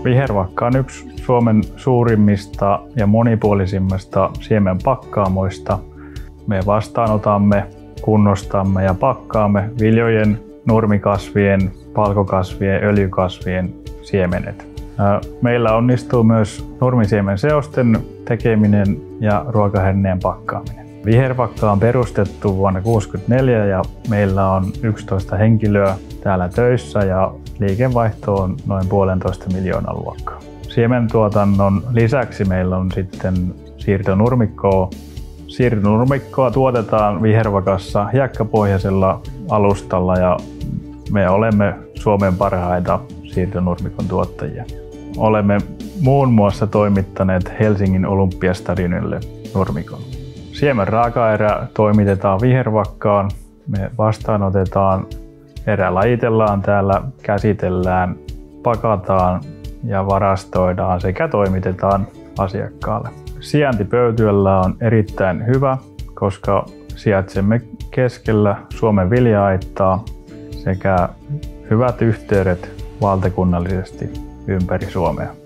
Vihervakka on yksi Suomen suurimmista ja monipuolisimmista siemenpakkaamoista. Me vastaanotamme, kunnostamme ja pakkaamme viljojen, nurmikasvien, palkokasvien, öljykasvien siemenet. Meillä onnistuu myös nurmisiemen seosten tekeminen ja ruokaherneen pakkaaminen. Vihervakka on perustettu vuonna 1964 ja meillä on 11 henkilöä täällä töissä ja liikevaihto on noin 1,5 miljoonan luokkaa. Siementuotannon lisäksi meillä on sitten siirtonurmikkoa. Siirtonurmikkoa tuotetaan Vihervakassa hiekkapohjaisella alustalla ja me olemme Suomen parhaita siirtonurmikon tuottajia. Olemme muun muassa toimittaneet Helsingin Olympiastadionille nurmikon. Siemen raakaerä toimitetaan Vihervakkaan. Me vastaanotetaan, erä lajitellaan täällä, käsitellään, pakataan ja varastoidaan sekä toimitetaan asiakkaalle. Sijainti Pöytyällä on erittäin hyvä, koska sijaitsemme keskellä Suomen vilja-aittaa sekä hyvät yhteydet valtakunnallisesti ympäri Suomea.